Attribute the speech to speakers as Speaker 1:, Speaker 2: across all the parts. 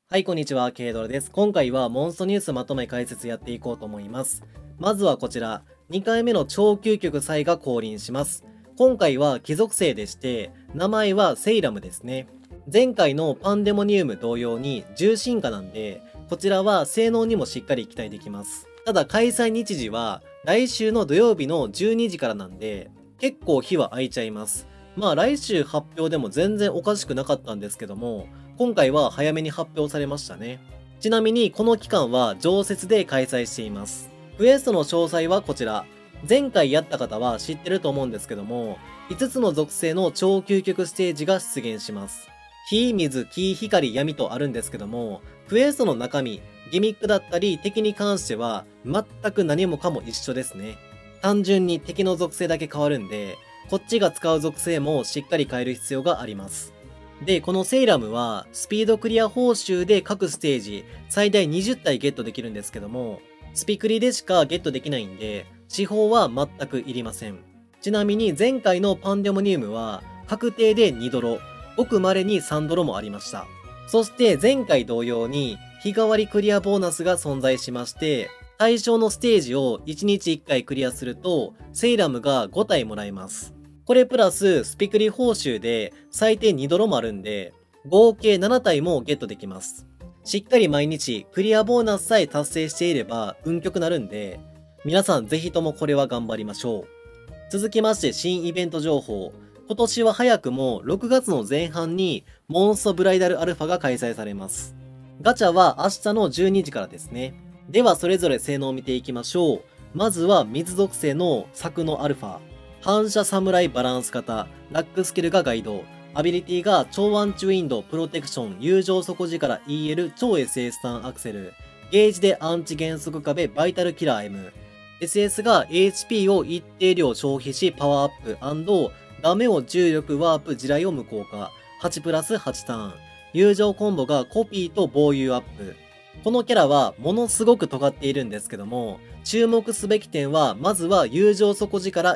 Speaker 1: はい、こんにちは、ケイドラです。今回はモンストニュースまとめ解説やっていこうと思います。まずはこちら、2回目の超究極サイが降臨します。今回は貴族生でして、名前はセイラムですね。前回のパンデモニウム同様に重進化なんで、こちらは性能にもしっかり期待できます。ただ開催日時は来週の土曜日の12時からなんで、結構日は空いちゃいます。まあ来週発表でも全然おかしくなかったんですけども、今回は早めに発表されましたね。ちなみにこの期間は常設で開催しています。クエストの詳細はこちら。前回やった方は知ってると思うんですけども、5つの属性の超究極ステージが出現します。火、水、木、光、闇とあるんですけども、クエストの中身、ギミックだったり敵に関しては全く何もかも一緒ですね。単純に敵の属性だけ変わるんで、こっちが使う属性もしっかり変える必要があります。で、このセイラムは、スピードクリア報酬で各ステージ、最大20体ゲットできるんですけども、スピクリでしかゲットできないんで、地方は全くいりません。ちなみに前回のパンデモニウムは、確定で2ドロ、ごく稀に3ドロもありました。そして前回同様に、日替わりクリアボーナスが存在しまして、対象のステージを1日1回クリアすると、セイラムが5体もらえます。これプラススピクリ報酬で最低2ドロもあるんで、合計7体もゲットできます。しっかり毎日クリアボーナスさえ達成していれば運極なるんで、皆さんぜひともこれは頑張りましょう。続きまして新イベント情報。今年は早くも6月の前半にモンストブライダルアルファが開催されます。ガチャは明日の12時からですね。ではそれぞれ性能を見ていきましょう。まずは水属性の柵のアルファ。反射侍バランス型、ラックスキルがガイド、アビリティが超アンチウィンド、プロテクション、友情底力 EL 超 SS ターンアクセル、ゲージでアンチ減速壁バイタルキラー M、SS が HP を一定量消費しパワーアップ&ダメを重力ワープ地雷を無効化、8プラス8ターン、友情コンボがコピーと防御アップ。このキャラはものすごく尖っているんですけども、注目すべき点は、まずは友情底力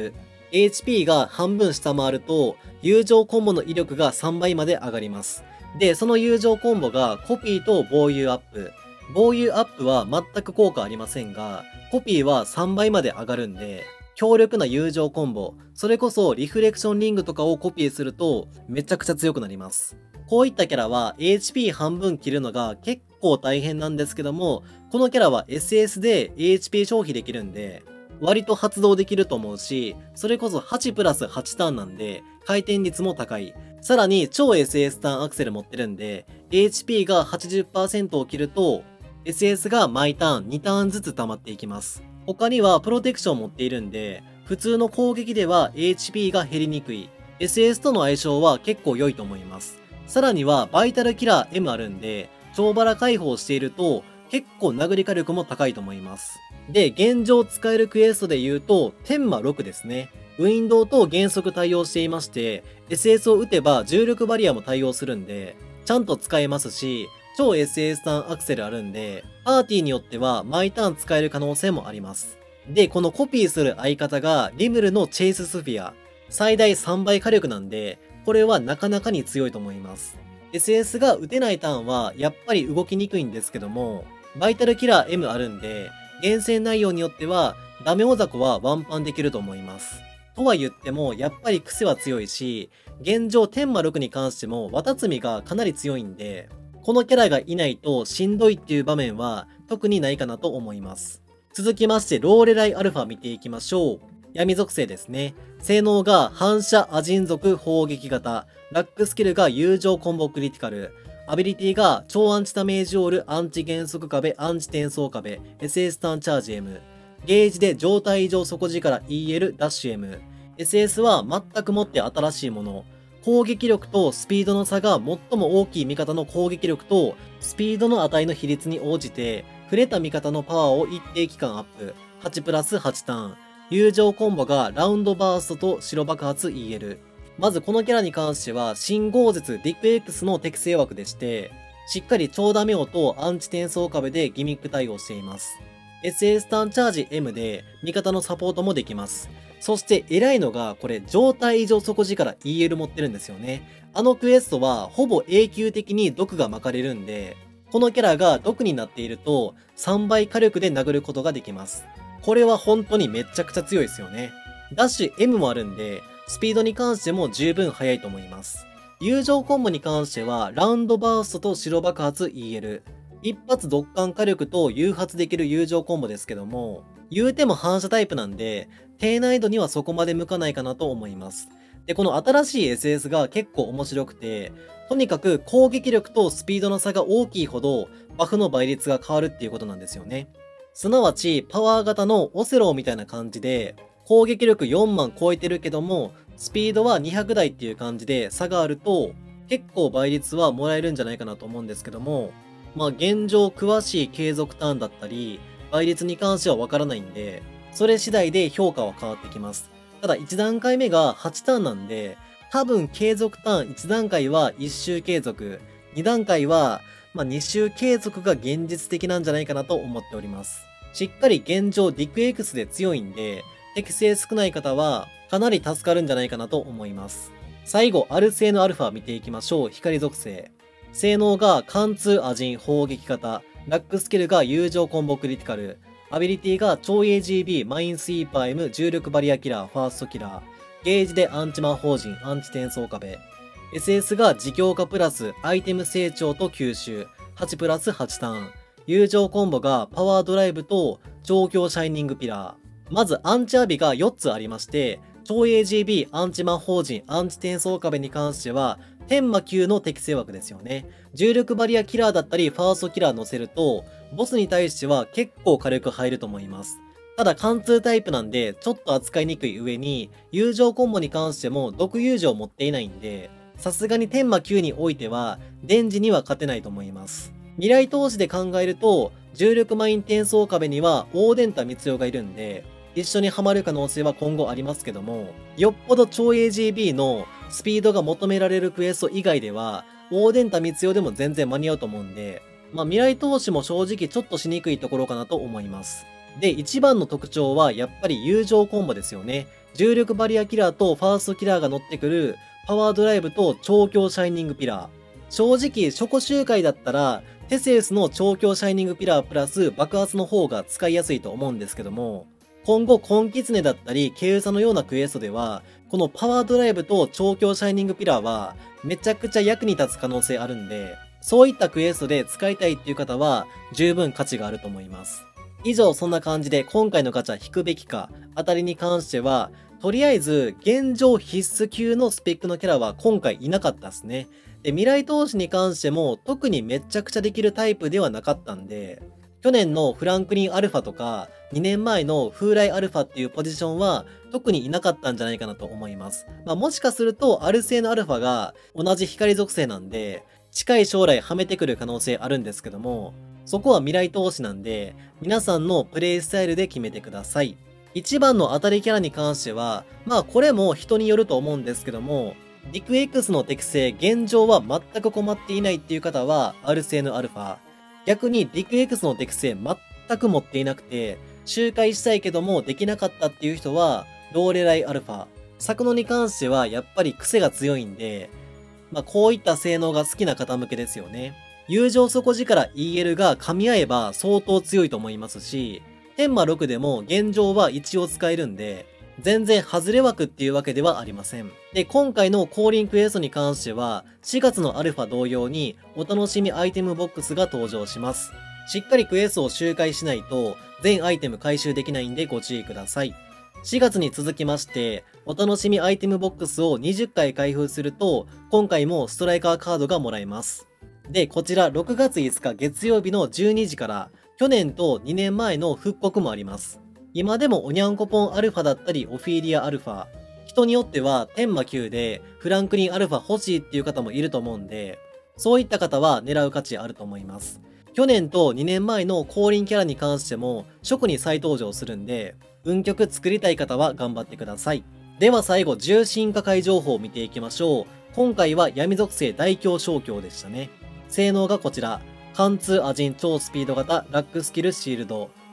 Speaker 1: EL。HP が半分下回ると、友情コンボの威力が3倍まで上がります。で、その友情コンボがコピーと防御アップ。防御アップは全く効果ありませんが、コピーは3倍まで上がるんで、強力な友情コンボ、それこそリフレクションリングとかをコピーすると、めちゃくちゃ強くなります。こういったキャラは HP 半分切るのが結構大変なんですけども、このキャラは SS で HP 消費できるんで、割と発動できると思うし、それこそ8プラス8ターンなんで、回転率も高い。さらに超 SS ターンアクセル持ってるんで、HP が 80% を切ると、SS が毎ターン2ターンずつ溜まっていきます。他にはプロテクション持っているんで、普通の攻撃では HP が減りにくい。SS との相性は結構良いと思います。さらにはバイタルキラー M あるんで、超バラ解放していると結構殴り火力も高いと思います。で、現状使えるクエストで言うと、天魔6ですね。ウィンドウと減速対応していまして、SS を撃てば重力バリアも対応するんで、ちゃんと使えますし、超 SS ターンアクセルあるんで、パーティーによっては毎ターン使える可能性もあります。で、このコピーする相方がリムルのチェイススフィア。最大3倍火力なんで、これはなかなかに強いと思います。SS が撃てないターンはやっぱり動きにくいんですけども、バイタルキラー M あるんで、厳選内容によってはダメオザコはワンパンできると思います。とは言っても、やっぱり癖は強いし、現状天魔6に関してもワタツミがかなり強いんで、このキャラがいないとしんどいっていう場面は特にないかなと思います。続きまして、ローレライアルファ見ていきましょう。闇属性ですね。性能が反射アジン属砲撃型。ラックスキルが友情コンボクリティカル。アビリティが超アンチダメージオール、アンチ減速壁、アンチ転送壁、SS ターンチャージ M。ゲージで状態異常底力 EL ダッシュ M。SS は全くもって新しいもの。攻撃力とスピードの差が最も大きい味方の攻撃力とスピードの値の比率に応じて、触れた味方のパワーを一定期間アップ。8プラス8ターン。友情コンボがラウンドバーストと白爆発 EL。まずこのキャラに関しては、新豪絶ディック X の適正枠でして、しっかり超ダメオとアンチ転送壁でギミック対応しています。 SS ターンチャージ M で味方のサポートもできます。そして偉いのがこれ状態異常底力 EL 持ってるんですよね。あのクエストはほぼ永久的に毒が巻かれるんで、このキャラが毒になっていると3倍火力で殴ることができます。これは本当にめちゃくちゃ強いですよね。ダッシュ M もあるんで、スピードに関しても十分速いと思います。友情コンボに関しては、ラウンドバーストと白爆発 EL。一発ドッカン火力と誘発できる友情コンボですけども、言うても反射タイプなんで、低難易度にはそこまで向かないかなと思います。で、この新しい SS が結構面白くて、とにかく攻撃力とスピードの差が大きいほど、バフの倍率が変わるっていうことなんですよね。すなわち、パワー型のオセローみたいな感じで、攻撃力4万超えてるけども、スピードは200台っていう感じで差があると、結構倍率はもらえるんじゃないかなと思うんですけども、まあ現状詳しい継続ターンだったり、倍率に関してはわからないんで、それ次第で評価は変わってきます。ただ1段階目が8ターンなんで、多分継続ターン1段階は1周継続、2段階は2周継続が現実的なんじゃないかなと思っております。しっかり現状ディクエクスで強いんで、適性少ない方はかなり助かるんじゃないかなと思います。最後、アルセーヌアルファ見ていきましょう。光属性。性能が貫通アジン砲撃型。ラックスキルが友情コンボクリティカル。アビリティが超 AGB マインスイーパー M 重力バリアキラーファーストキラー。ゲージでアンチ魔法陣アンチ転送壁。SS が自強化プラスアイテム成長と吸収。8プラス8ターン。友情コンボがパワードライブと調教シャイニングピラー。まずアンチアビが4つありまして、超 AGB アンチ魔法陣アンチ転送壁に関しては、天魔級の適正枠ですよね。重力バリアキラーだったりファーストキラー乗せると、ボスに対しては結構火力入ると思います。ただ貫通タイプなんで、ちょっと扱いにくい上に、友情コンボに関しても毒友情を持っていないんで、さすがに天魔級においては、電磁には勝てないと思います。未来投資で考えると、重力マイン転送壁にはオーデンタ光代がいるんで、一緒にハマる可能性は今後ありますけども、よっぽど超 AGB のスピードが求められるクエスト以外では、オーデンタ光代でも全然間に合うと思うんで、未来投資も正直ちょっとしにくいところかなと思います。で、一番の特徴はやっぱり友情コンボですよね。重力バリアキラーとファーストキラーが乗ってくるパワードライブと調教シャイニングピラー。正直、初古周回だったら、テセウスの調教シャイニングピラープラス爆発の方が使いやすいと思うんですけども、今後、コンキツネだったり、ケウサのようなクエストでは、このパワードライブと調教シャイニングピラーは、めちゃくちゃ役に立つ可能性あるんで、そういったクエストで使いたいっていう方は、十分価値があると思います。以上、そんな感じで、今回のガチャ引くべきか、当たりに関しては、とりあえず、現状必須級のスペックのキャラは今回いなかったですね。で、未来投資に関しても、特にめちゃくちゃできるタイプではなかったんで、去年のフランクリンアルファとか、2年前の風来アルファっていうポジションは特にいなかったんじゃないかなと思います。もしかするとアルセーヌアルファが同じ光属性なんで、近い将来はめてくる可能性あるんですけども、そこは未来投資なんで、皆さんのプレイスタイルで決めてください。一番の当たりキャラに関しては、これも人によると思うんですけども、ディク X の適性、現状は全く困っていないっていう方は、アルセーヌアルファ。逆にディク X の適性全く持っていなくて、周回したいけどもできなかったっていう人は、ローレライアルファ。作能に関してはやっぱり癖が強いんで、こういった性能が好きな方向けですよね。友情底力 EL が噛み合えば相当強いと思いますし、天魔6でも現状は一応使えるんで、全然外れ枠っていうわけではありません。で、今回の降臨クエストに関しては、4月のアルファ同様にお楽しみアイテムボックスが登場します。しっかりクエストを周回しないと全アイテム回収できないんでご注意ください。4月に続きまして、お楽しみアイテムボックスを20回開封すると、今回もストライカーカードがもらえます。で、こちら6月5日月曜日の12時から、去年と2年前の復刻もあります。今でもおにゃんこぽんアルファだったりオフィリアアルファ、人によっては天魔級でフランクリンアルファ欲しいっていう方もいると思うんで、そういった方は狙う価値あると思います。去年と2年前の降臨キャラに関しても初に再登場するんで、運曲作りたい方は頑張ってください。では最後、重心化解情報を見ていきましょう。今回は闇属性大凶小凶でしたね。性能がこちら。貫通アジン超スピード型ラックスキルシールド。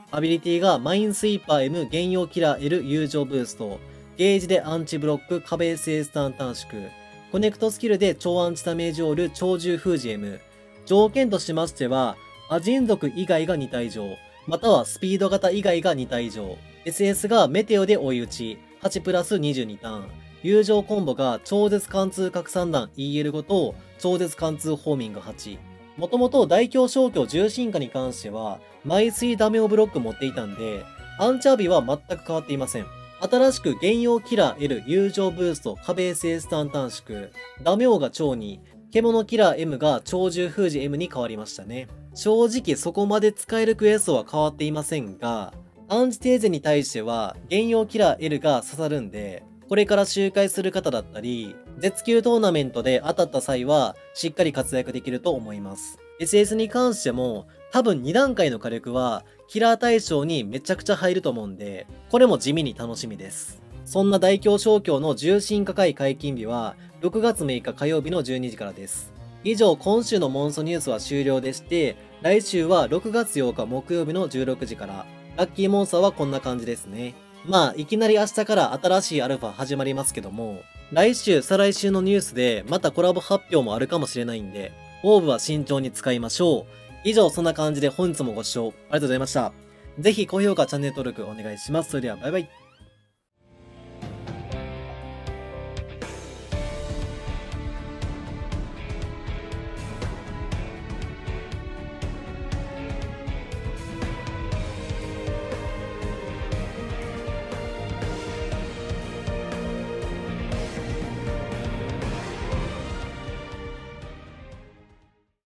Speaker 1: アビリティがマインスイーパー M 現用キラー L 友情ブースト。ゲージでアンチブロック壁 SA スタン短縮。コネクトスキルで超アンチダメージオール超獣封じ M。条件としましては、アジン族以外が2体以上、またはスピード型以外が2体以上。SS がメテオで追い打ち、8プラス22ターン。友情コンボが超絶貫通拡散弾 EL5 と超絶貫通ホーミング8。もともと大凶消去重心化に関しては、枚数ダメをブロック持っていたんで、アンチャービは全く変わっていません。新しく現用キラー L 友情ブースト壁 SA スタン短縮。ダメ王が超に、獣キラー M が超獣封じ M に変わりましたね。正直そこまで使えるクエストは変わっていませんが、アンチテーゼに対しては現用キラー L が刺さるんで、これから周回する方だったり、絶級トーナメントで当たった際はしっかり活躍できると思います。SS に関しても多分2段階の火力はキラー対象にめちゃくちゃ入ると思うんで、これも地味に楽しみです。そんな大凶消去の重心化会解禁日は6月6日火曜日の12時からです。以上、今週のモンストニュースは終了でして、来週は6月8日木曜日の16時から、ラッキーモンスターはこんな感じですね。まあ、いきなり明日から新しいアルファ始まりますけども、来週、再来週のニュースでまたコラボ発表もあるかもしれないんで、オーブは慎重に使いましょう。以上、そんな感じで本日もご視聴ありがとうございました。ぜひ高評価、チャンネル登録お願いします。それではバイバイ。